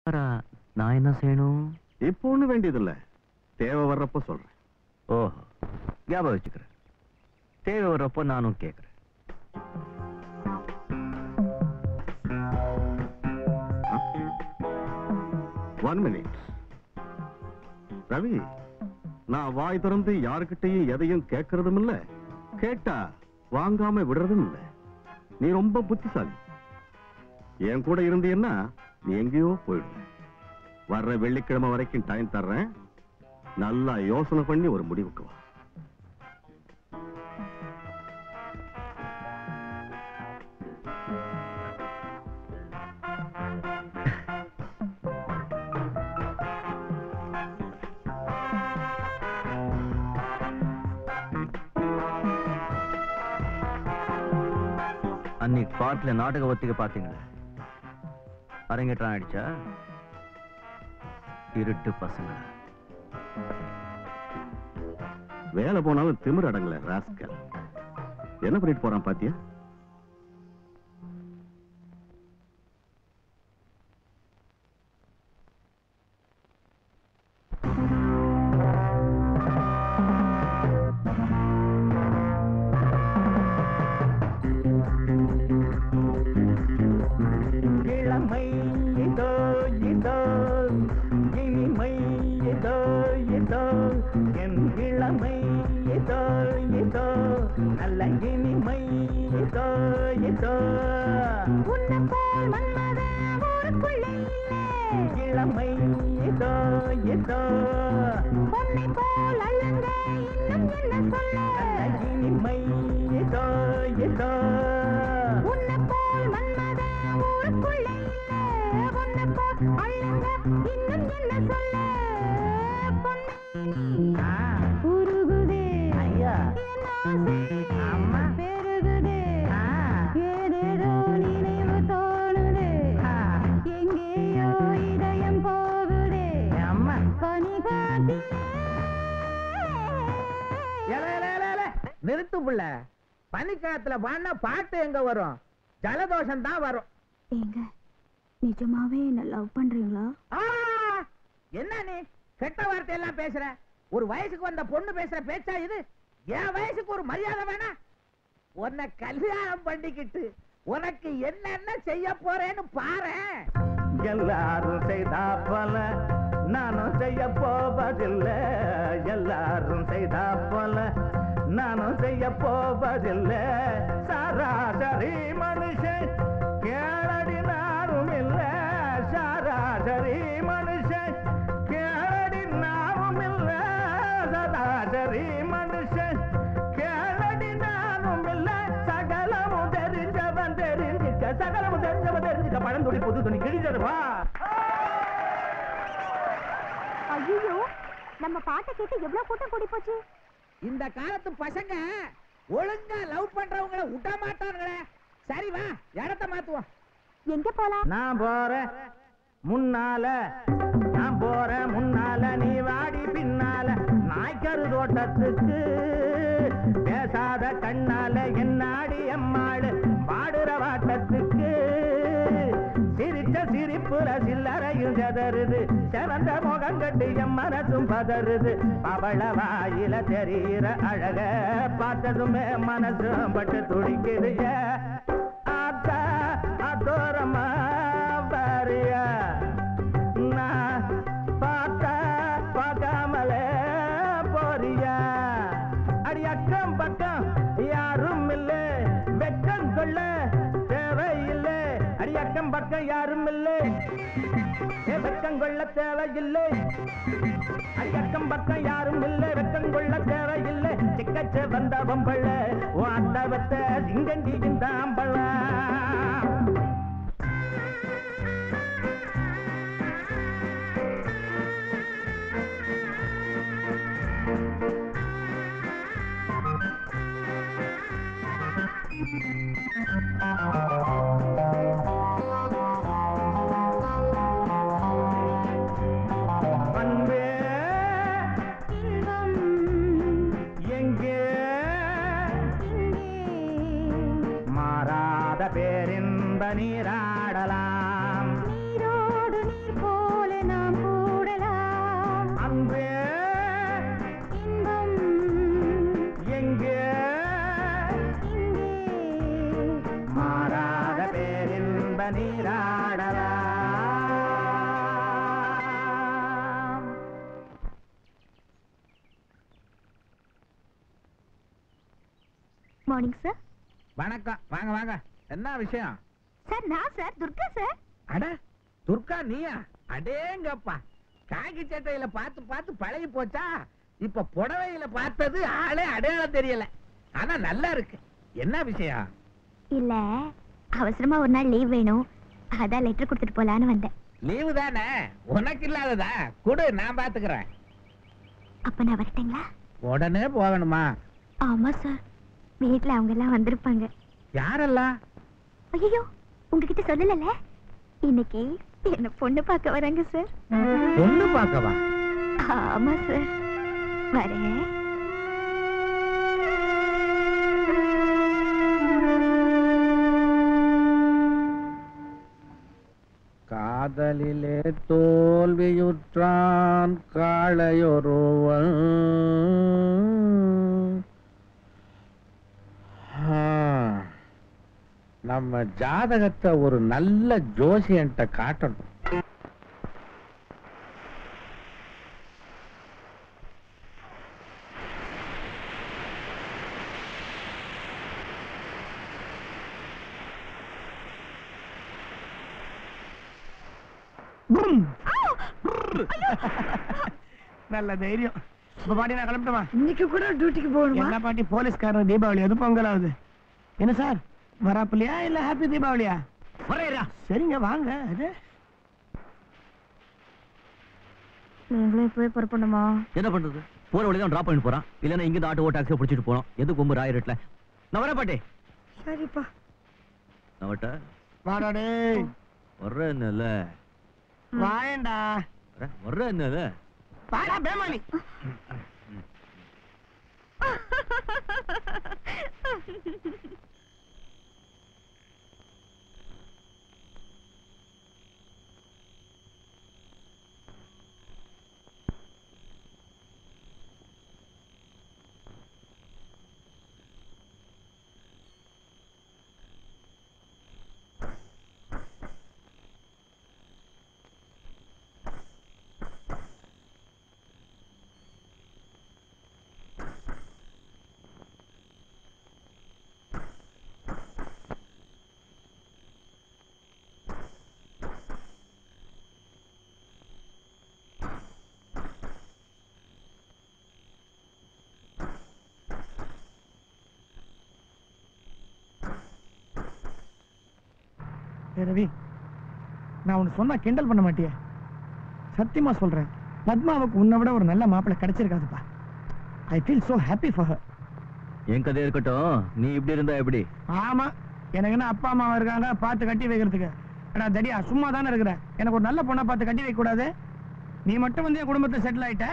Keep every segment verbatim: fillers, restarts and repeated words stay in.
நான் என்ன செய்யணும்? இப்போ ஒண்ணு வேண்டியதில்லை, தேவை வர்றப்ப சொல்றேன். ஓஹோ, ஞாபகம் வச்சுக்கிறேன். தேவை வர்றப்போ நானும் கேட்கிறேன். ஒன் மினிட் ரவி, நான் வாய் திறந்து யாருக்கிட்டையும் எதையும் கேட்கறதும் இல்ல, கேட்டா வாங்காம விடுறதும் இல்ல. நீ ரொம்ப புத்திசாலி. என் கூட இருந்தீன்னா நீ எங்கேயோ போயிடுவ. வர்ற வெள்ளிக்கிழமை வரைக்கும் டைம் தர்றேன், நல்லா யோசனை பண்ணி ஒரு முடிவுக்கு வா. அன்னைக்கு பாட்டுல நாடக ஒத்திக்க பாத்தீங்களா? அரங்கேற்றம் ஆயிடுச்சா? இருட்டு பசங்க வேலை போனாலும் திமிர் அடங்கல ராஸ்கல். என்ன பண்ணிட்டு போறான் பாத்தியா? நிறுத்து புள்ள, பனிக்காலத்துல பாடினா பாட்டு எங்க வரும்? ஜலதோஷம் தான் வரும். ஏங்க, நிஜமாவே என்ன லவ் பண்றீங்களா? என்ன நீ கெட்ட வார்த்தை எல்லாம் பேசுற? ஒரு வயசுக்கு வந்த பொண்ணு பேசுற பேச்சா இது? என் வயசுக்கு ஒரு மரியாதை வேணா? உன்னை கல்யாணம் பண்ணிக்கிட்டு உனக்கு என்னென்ன செய்ய போறேன்னு பாரு. எல்லாரும் செய்தா போல நானும் செய்ய போவதில்லை, எல்லாரும் செய்தா போல நானும் செய்ய போவதில்லை. சராசரி மனுஷன் கேளடி நானும் இல்லை, சராசரி மனுஷன் கேளடி நானும் இல்லை, சராசரி மனுஷன் கேளடி நானும் இல்லை. சகலமும் தெரிஞ்சவன் தெரிஞ்சுக்க, சகலமும் தெரிஞ்சவன் தெரிஞ்சுக்க. பழந்துணி புது துணி கிழிஞ்சதுவா. ஐயோ, நம்ம பாட்டை கேட்டு எவ்வளவு கூட்டம் கூடி போச்சு. இந்த காலத்து பசங்க ஒழுங்கா லவ் பண்றவங்கள விட மாட்டானுங்களே. சரி வா, இடத்த மாத்துவோம். எங்க போலாம்? நான் போறேன் முன்னால, நான் போறேன் முன்னால, நீ வாடி பின்னால. நாய்க்கரு தோட்டத்துக்கு பேசாத கண்ணால என்னாடி எம்மாடு பாடுற வாட்டத்துக்கு. சிரிச்ச சிரிப்புல சில்லறையும் செதறுது, செவந்த முகம் கட்டி எம் மனசும் பதறுது. பவள வாயில தெரிகிற அழக பார்த்ததுமே மனசும் பட்டு துடிக்குது. ஆத்தா அதோரமா பாரியா, நான் பார்த்தா பார்க்காமலே போறியா. அடி அக்கம் பக்கம் யாரும் இல்லை, வெக்கம் கொள்ள தேவையில்லை. அடி அக்கம் பக்கம் யாரும் இல்லை, வெக்கம் கொள்ள தேவையில்லை. அடி அக்கம் பக்கம் யாரும் இல்லை, வெக்கம் கொள்ள தேவையில்லை. சிக்கச்ச வந்த பொம்பள வாட்டவத்த சிங்கண்டி இந்த அம்பள. பேரின் மார்னிங் சார். வணக்கம். வாங்க வாங்க. என்ன விஷயம்? சார் நான் சார் துர்கா சார். அட துர்கா நீயா? அடேங்கப்பா, காக்கி சட்டையில பார்த்து பார்த்து பழகி போச்சா? இப்ப புடவையில பார்த்தது ஆளே அடையாளம் தெரியல. ஆனா நல்லா இருக்கு. என்ன விஷயம்? இல்ல, அவசரமா ஒரு நாள் லீவ் வேணும், அதான் லெட்டர் கொடுத்துட்டு போலான்னு வந்தேன். லீவு தானே, உனக்கு இல்லாததா? குடு, நான் பாத்துக்கிறேன். அப்ப நான் வரட்டுங்களா? உடனே போகணுமா? ஆமா சார், வீட்டுல அவங்க எல்லாம் வந்திருப்பாங்க. யாரெல்லாம்? ஐயோ, உங்ககிட்ட சொல்லல, இன்னைக்கு என்ன பொண்ணு பார்க்க வராங்க சார். பொண்ணு பார்க்கவா? ஆமா சார், வரேன். காதலிலே தோல்வியுற்றான் காளையொருவன். நம்ம ஜாதகத்தை ஒரு நல்ல ஜோசியன்ட்ட காட்டணும். நல்ல தைரியம். இப்ப பாட்டி நான் கிளம்பிட்டுமா? இன்னைக்கு கூட டியூட்டிக்கு போகணுமா? என்ன பாட்டி, போலீஸ்காரன் தீபாவளி அது பொங்கல் ஆகுது. என்ன சார், வராப்பிலையா இல்ல ஹாப்பி தீபாவளியா? வரேரா. சரிங்க வாங்க. அது நீங்களே போய் புறப்படணுமா? என்ன பண்றது, போற வழிதான் டிராப் பண்ணி போறான். இல்லன்னா இங்க ஆட்டோ டாக்ஸியை பிடிச்சிட்டு போறோம். எது கொம்பு ராயிரட்ல. நான் வரேன் பாட்டி. சரிப்பா. நான் வட்ட வாடாடே. வர்றேன் என்னல வாயண்டா. வர்றேன் என்னல வாடா பேமானி. ரவி, நான் உன்னை சொன்னா கிண்டல் பண்ண மாட்டியே? சத்தியமா சொல்றேன், பத்மாவுக்கு உன்னை விட ஒரு நல்ல மாப்பிள்ளை கிடைச்சிருக்காதுப்பா. I feel so happy for her. என் கதை இருக்கட்டும், நீ இப்படி இருந்தா எப்படி? ஆமா, எனக்கு என்ன அப்பா அம்மா இருக்காங்க பார்த்து கட்டி வைக்கிறதுக்கு? அடா தடியா, சும்மா தானே இருக்கிற. எனக்கு ஒரு நல்ல பொண்ணை பார்த்து கட்டி வைக்க கூடாது? நீ மட்டும் வந்து என் குடும்பத்தை செட்டில் ஆயிட்ட.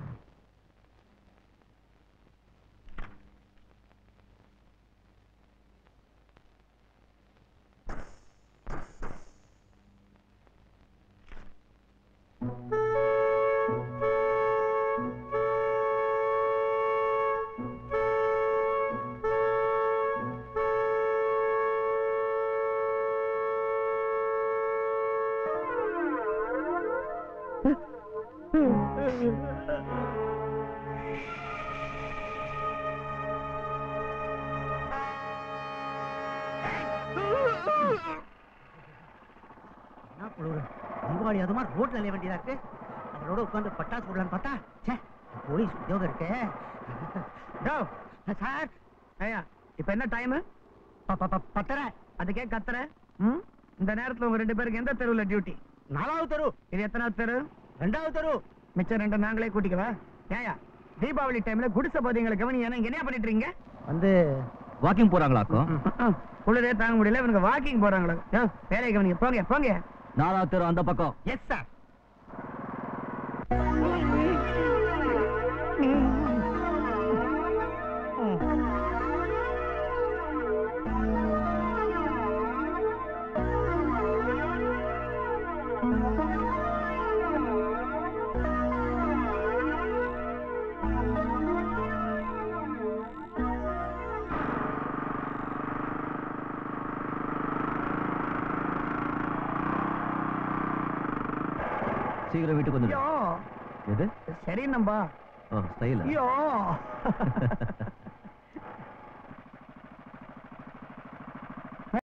தீபாவளி அதுமா ரோட்ல நிலைய வேண்டியதா இருக்கு. அவரோட உட்காந்து பட்டாசு போடலான்னு பார்த்தா போலீஸ் உத்தியோகம் இருக்கு. சார், ஐயா இப்ப என்ன டைம்? பத்தரை. அதுக்கே கத்துற? இந்த நேரத்துல உங்க ரெண்டு பேருக்கு எந்த தெருவுல டியூட்டி? நாலாவது தெரு. இது எத்தனாவது தெரு? ரெண்டாவது தெரு. மிச்சம் ரெண்டு நாங்களே கூட்டிக்கவா? ஏயா தீபாவளி டைம்ல குடிசை போதீங்களை கவனி என்ன பண்ணிட்டு இருக்கீங்க? வந்து வாக்கிங் போறாங்களாக்கும். குளிரே தாங்க முடியல, இவனுக்கு வாக்கிங் போறாங்களா? வேலையை கவனிங்க, போங்க போங்க. நாலாவது தெரு அந்த பக்கம். Yes sir. சீக்கிரம் வீட்டுக்கு வந்து. ஐயோ எது? சரி நம்பா. Oh style. ஐயோ